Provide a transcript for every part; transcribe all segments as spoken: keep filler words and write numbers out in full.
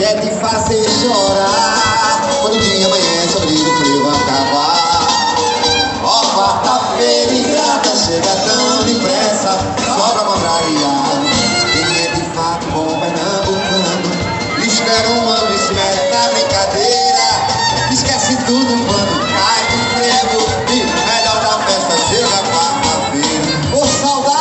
é de fazer chorar. Quando o dia amanhece, abrigo o frio vai acabar. Ó, quarta-feira ingrata, chega tão depressa, só pra contrariar. Quem é de fato bom pernambucano, espera um ano e se mete na brincadeira. Esquece tudo quando cai do frevo, e melhor da festa chega quarta-feira. Ô, saudade!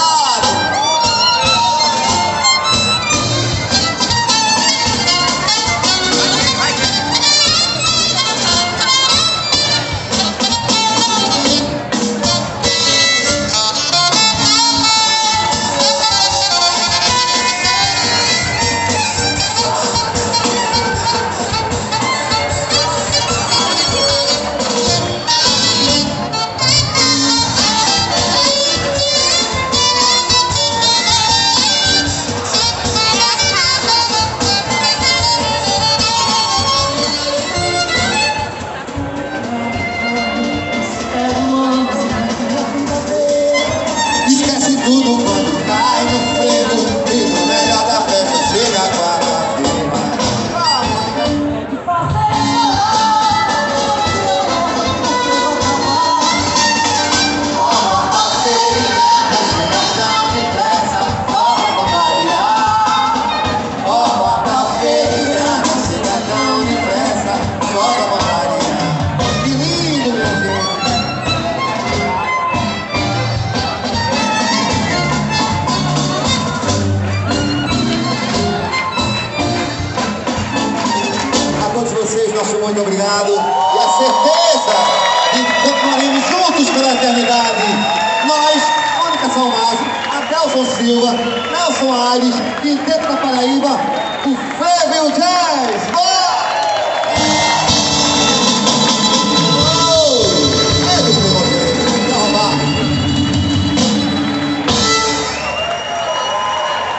Nosso muito obrigado e a certeza de que continuaremos juntos pela eternidade. Nós, Mônica Salmazo, Adelson Silva, Nelson Aires, Quinteto da Paraíba, o Frevo e o Jazz. Bora!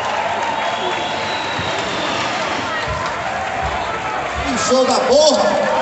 Show da porra!